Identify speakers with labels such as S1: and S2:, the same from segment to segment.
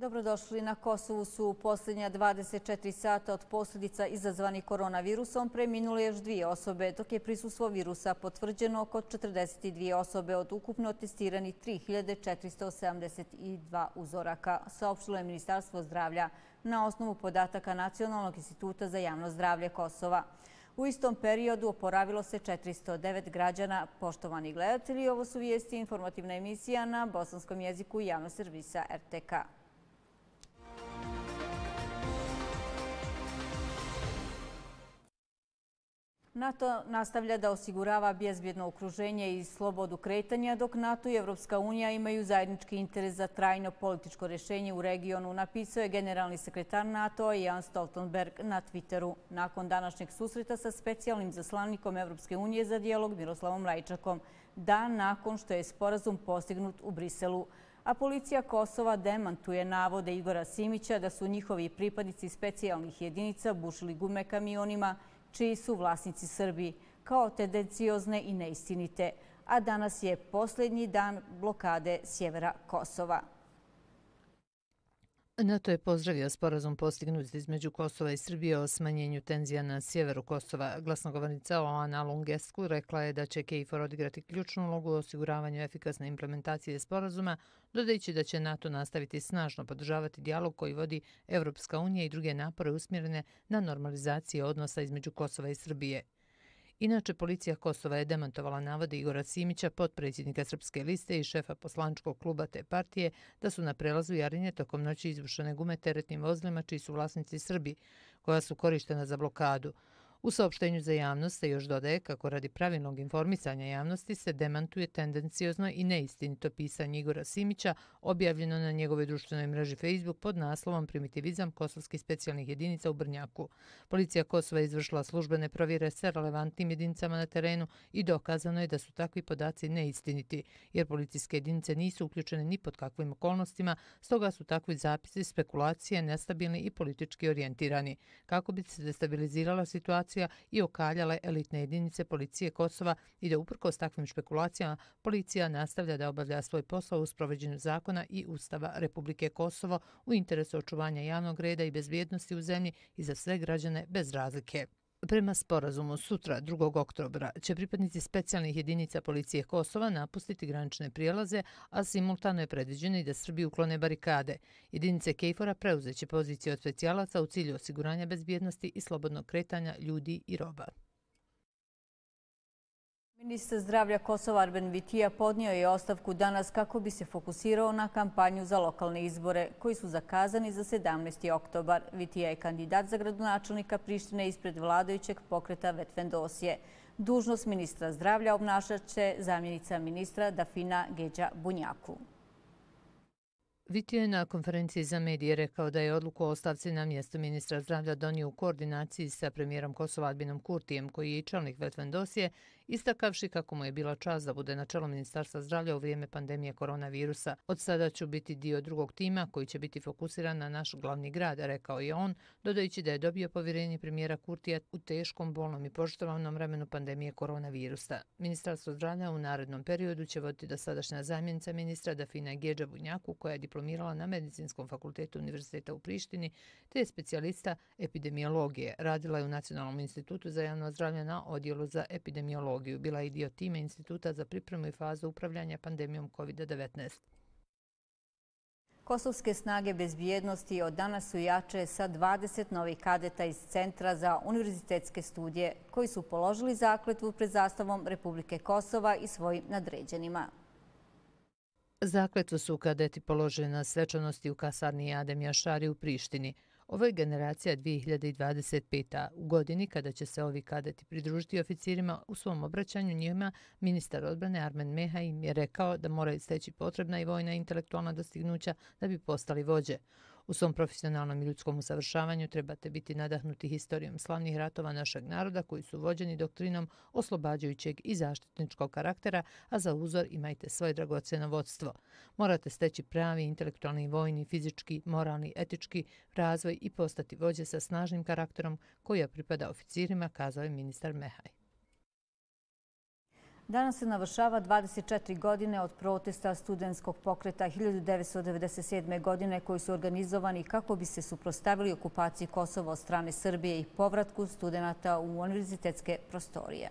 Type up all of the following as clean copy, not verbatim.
S1: Dobrodošli. Na Kosovu su u posljednja 24 sata od posljedica izazvanih koronavirusom preminule još 2 osobe, dok je prisustvo virusa potvrđeno kod 42 osobe od ukupno testiranih 3472 uzoraka, saopštilo je Ministarstvo zdravlja na osnovu podataka Nacionalnog instituta za javno zdravlje Kosova. U istom periodu oporavilo se 409 građana. Poštovani gledatelji, ovo su vijesti, informativna emisija na bosanskom jeziku javnog servisa RTK. NATO nastavlja da osigurava bezbjedno okruženje i slobodu kretanja, dok NATO i Evropska unija imaju zajednički interes za trajno političko rješenje u regionu, napisao je generalni sekretar NATO Jens Stoltenberg na Twitteru nakon današnjeg susreta sa specijalnim zaslanikom Evropske unije za dijalog Miroslavom Lajčakom, dan nakon što je sporazum postignut u Briselu. A policija Kosova demantuje navode Igora Simića da su njihovi pripadnici specijalnih jedinica bušili gume kamionima čiji su vlasnici Srbi, kao tendenciozne i neistinite. A danas je posljednji dan blokade sjevera Kosova.
S2: NATO je pozdravio sporazum postignut između Kosova i Srbije o smanjenju tenzija na sjeveru Kosova. Glasnogovornica Oana Lungescu rekla je da će KFOR odigrati ključnu ulogu u osiguravanju efikasne implementacije sporazuma, dodajući da će NATO nastaviti snažno podržavati dijalog koji vodi Evropska unija i druge napore usmjerene na normalizaciju odnosa između Kosova i Srbije. Inače, policija Kosova je demantovala navode Igora Simića, potpredsjednika Srpske liste i šefa poslančkog kluba te partije, da su na prelazu Jarinje tokom noći izbušene gume teretnim vozilima čiji su vlasnici Srbi, koja su korištena za blokadu. U saopštenju za javnost se još dodaje kako radi pravilnog informisanja javnosti se demantuje tendenciozno i neistinito pisanje Igora Simića objavljeno na njegovoj društvenoj mreži Facebook pod naslovom Primitivizam kosovskih specijalnih jedinica u Brnjaku. Policija Kosova je izvršila službene provjere sa relevantnim jedinicama na terenu i dokazano je da su takvi podaci neistiniti, jer policijske jedinice nisu uključene ni pod kakvim okolnostima, stoga su takvi zapisi spekulacije nestabilni i politički orijentirani, kako bi se destabilizirala situacija i okaljale elitne jedinice policije Kosova i da uprkos takvim špekulacijama policija nastavlja da obavlja svoj posao u sprovođenju zakona i Ustava Republike Kosovo u interesu očuvanja javnog reda i bezbjednosti u zemlji i za sve građane bez razlike. Prema sporazumu, sutra, 2. oktobra, će pripadnici specijalnih jedinica policije Kosova napustiti granične prijelaze, a simultano je predviđeno i da Srbi uklone barikade. Jedinice KFOR-a preuzeće pozicije od specijalaca u cilju osiguranja bezbjednosti i slobodnog kretanja ljudi i roba.
S1: Ministar zdravlja Kosova Arben Vitija podnio je ostavku danas kako bi se fokusirao na kampanju za lokalne izbore koji su zakazani za 17. oktobar. Vitija je kandidat za gradonačelnika Prištine ispred vladajućeg pokreta Vetfendosije. Dužnost ministra zdravlja obnašat će zamjenica ministra Dafina Gedža Bunjaku.
S2: Vitija je na konferenciji za medije rekao da je odluku o ostavci na mjesto ministra zdravlja donio u koordinaciji sa premijerom Kosova Albinom Kurtijem, koji je i čelnik Vetfendosije, istakavši kako mu je bila čast da bude na čelu Ministarstva zdravlja u vrijeme pandemije koronavirusa. Od sada ću biti dio drugog tima koji će biti fokusiran na naš glavni grad, rekao je on, dodajući da je dobio povjerenje premijera Kurtija u teškom, bolnom i poštovanom vremenu pandemije koronavirusa. Ministarstvo zdravlja u narednom periodu će voditi dosadašnja zamjenica ministra Dafina Gedža Bunjaku, koja je diplomirala na Medicinskom fakultetu Univerziteta u Prištini, te je specijalista epidemiologije. Radila je u Nacionalnom institutu za javno zdravlje na odjelu za epidemiologiju. Bila je i dio tima Instituta za pripremu i fazu upravljanja pandemijom COVID-19.
S1: Kosovske snage bezbjednosti od danas su jače sa 20 novih kadeta iz Centra za univerzitetske studije koji su položili zakletvu pred zastavom Republike Kosova i svojim nadređenima.
S2: Zakletvu su kadeti položili na svečanosti u kasarni Adem Jašari u Prištini. Ovo je generacija 2025. U godini kada će se ovi kadeti pridružiti oficirima. U svom obraćanju njima ministar odbrane Armen Mehaj im je rekao da moraju steći potrebna i vojna i intelektualna dostignuća da bi postali vođe. U svom profesionalnom i ljudskom usavršavanju trebate biti nadahnuti historijom slavnih ratova našeg naroda koji su vođeni doktrinom oslobađajućeg i zaštitničkog karaktera, a za uzor imajte svoje dragocjeno vodstvo. Morate steći pravi intelektualni, vojni, fizički, moralni, etički razvoj i postati vođe sa snažnim karakterom koji pripada oficirima, kazao je ministar Mehaj.
S1: Danas se navršava 24 godine od protesta studentskog pokreta 1997. godine koji su organizovani kako bi se suprotstavili okupaciji Kosova od strane Srbije i povratku studenata u univerzitetske prostorije.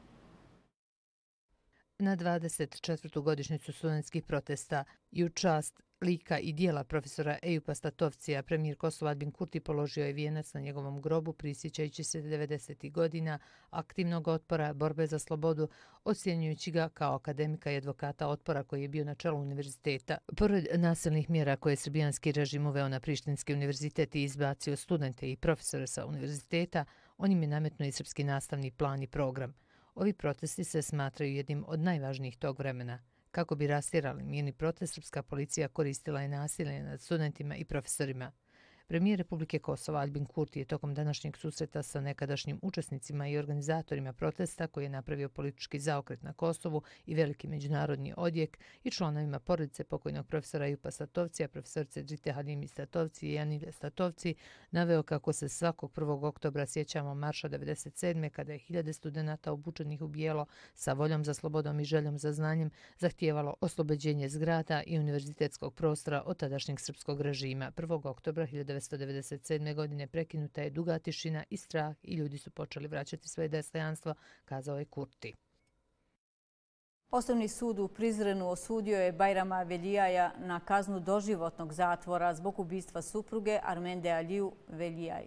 S2: Na 24. godišnjicu studentskih protesta i u čast lika i dijela profesora Ejupa Statovcija, premijer Kosova Albin Kurti položio je vijenac na njegovom grobu prisjećajući se 90. godina aktivnog otpora, borbe za slobodu, ocjenjujući ga kao akademika i advokata otpora koji je bio na čelu univerziteta. Pored nasilnih mjera koje je srbijanski režim uveo na Prištinski univerzitet i izbacio studente i profesore sa univerziteta, on im je nametnuo i srpski nastavni plan i program. Ovi protesti se smatraju jednim od najvažnijih tog vremena. Kako bi rastjerali mirni protest, srpska policija koristila je nasilje nad studentima i profesorima. Premijer Republike Kosova Albin Kurti je tokom današnjeg susreta sa nekadašnjim učesnicima i organizatorima protesta koji je napravio politički zaokret na Kosovu i veliki međunarodni odjek i članovima porodice pokojnog profesora Ejupa Statovcija, profesorice Drite Halimi Statovci i Janile Statovci naveo kako se svakog 1. oktobra sjećamo marša 97. kada je hiljade studenata obučenih u bijelo sa voljom za slobodom i željom za znanjem zahtijevalo oslobođenje zgrada i univerzitetskog prostora od tadašnjeg srpskog režima. 1. oktobra 1997. godine prekinuta je duga tišina i strah i ljudi su počeli vraćati svoje dostojanstvo, kazao je Kurti.
S1: Osnovni sud u Prizrenu osudio je Bajrama Velijaja na kaznu doživotnog zatvora zbog ubistva supruge Armende Aliju Velijaj.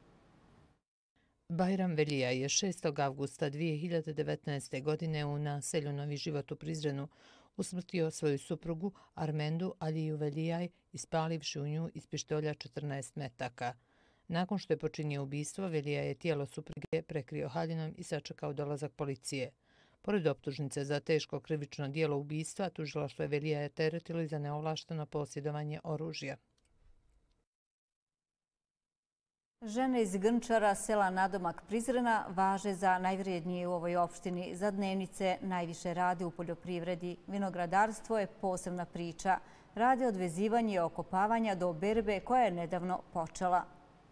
S2: Bajram Velijaj je 6. avgusta 2019. godine u naselju Novi Život u Prizrenu usmrtio svoju suprugu Armendu Aliju Velijaj ispalivši u nju iz pištolja 14 metaka. Nakon što je počinio ubistvo, Velijaj je tijelo supruge prekrio haljinom i sačekao dolazak policije. Pored optužnice za teško krivično djelo ubistva, tužilaštvo je Velijaja teretilo i za neovlašteno posjedovanje oružja.
S1: Žene iz Grnčara, sela nadomak Prizrena, važe za najvrijednije u ovoj opštini. Za dnevnice najviše rade u poljoprivredi. Vinogradarstvo je posebna priča. Rade od vezivanja i okopavanja do berbe koja je nedavno počela.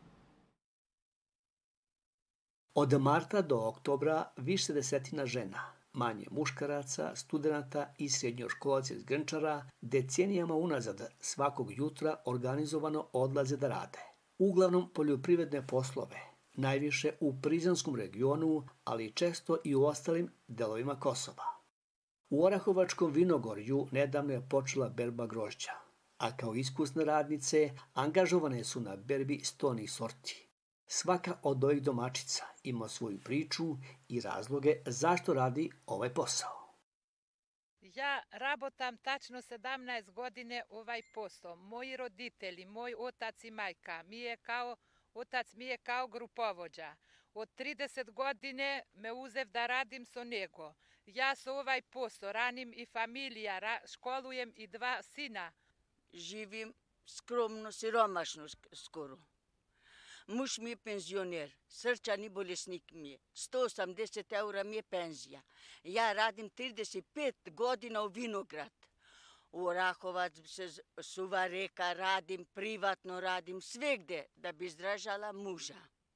S3: Od marta do oktobra više desetina žena, manje muškaraca, studenata i srednjoškolaca iz Grnčara decenijama unazad svakog jutra organizovano odlaze da rade. Uglavnom poljoprivredne poslove, najviše u Prizanskom regionu, ali često i u ostalim delovima Kosova. U Orahovačkom vinogorju nedavno je počela berba grožđa, a kao iskusne radnice angažovane su na berbi stonih sorti. Svaka od ovih domaćica ima svoju priču i razloge zašto radi ovaj posao.
S4: Ja rabotam tačno 17 godine ovaj posao. Moji roditelji, moj otac i majka, otac mi je kao grupovođa. Od 30 godine me uzev da radim so nego. Ja so ovaj posao ranim i familija, školujem i 2 sina.
S5: Živim skromno, siromašno skoro. Muž mi je penzioner, srčani bolesnik mi je. 180 eura mi je penzija. Ja radim 35 godina u vinograd. U Orahovac se suva reka, radim, privatno radim, svegde da bi izdražala muža.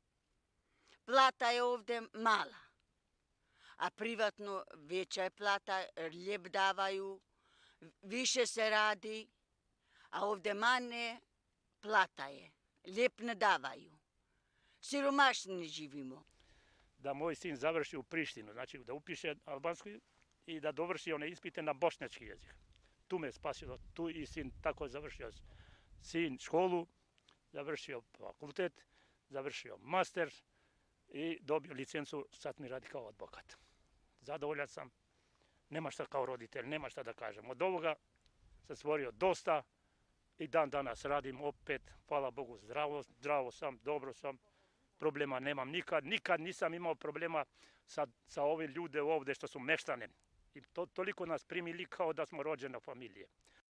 S5: Plata je ovde mala, a privatno veća je plata, ljep davaju, više se radi, a ovde manje plata je, ljep ne davaju. Siromašni živimo.
S6: Da moj sin završi u Prištinu, znači da upiše albanski i da dovrši one ispite na bošnjački jezik. Tu me spasilo, tu i sin tako završio. Sin školu, završio fakultet, završio master i dobio licencu, sad mi radi kao advokat. Zadovoljan sam, nema šta kao roditelj, nema šta da kažem. Od ovoga sam stvorio dosta i dan danas radim opet, hvala Bogu, zdravo sam, dobro sam. Problema nemam nikad nisam imao problema sa ovim ljude ovde što su meštane. I toliko nas primili kao da smo rođena familije.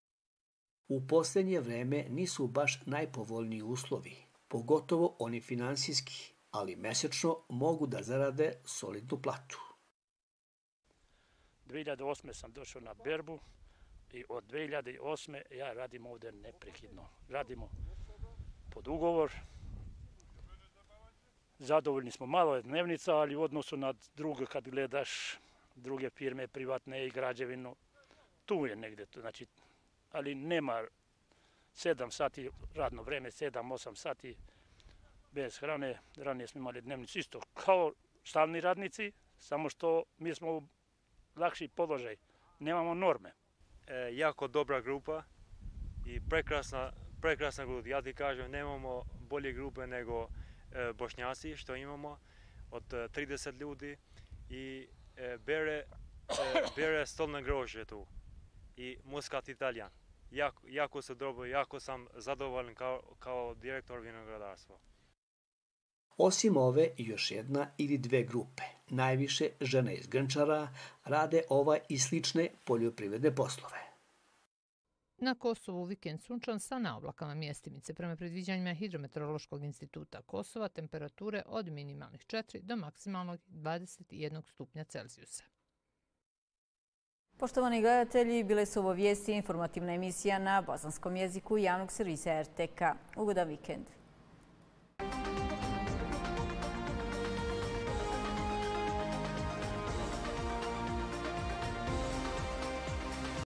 S3: U posljednje vreme nisu baš najpovoljniji uslovi, pogotovo oni finansijski, ali mesečno mogu da zarade solidnu platu.
S6: 2008. sam došao na berbu i od 2008. ja radim ovde neprekidno. Radimo pod ugovor. Zadovoljni smo, malo je dnevnica, ali u odnosu na druge kad gledaš druge firme privatne i građevinu. Tu je negde, znači, ali nema 7 sati radno vreme, 7-8 sati bez hrane. Ranije smo imali dnevnicu isto kao stalni radnici, samo što mi smo u lakši položaj, nemamo norme.
S7: Jako dobra grupa i prekrasna grupa. Ja ti kažem, nemamo bolje grupe nego Bošnjaci što imamo od 30 ljudi i bere stolne grožđe tu i muskat Italijan. Jako su dobro, jako sam zadovoljan kao direktor vinogradarstva.
S3: Osim ove, još jedna ili dve grupe, najviše žene iz Grnčara, rade ovaj i slične poljoprivredne poslove.
S2: Na Kosovu vikend sunčan sa naoblakama mjestimice. Prema predviđanjima Hidrometeorološkog instituta Kosova, temperature od minimalnih 4 do maksimalnog 21 stupnja Celzijusa.
S1: Poštovani gledatelji, bile su ovo vijesti, informativna emisija na bosanskom jeziku javnog servisa RTK. Ugodan vikend.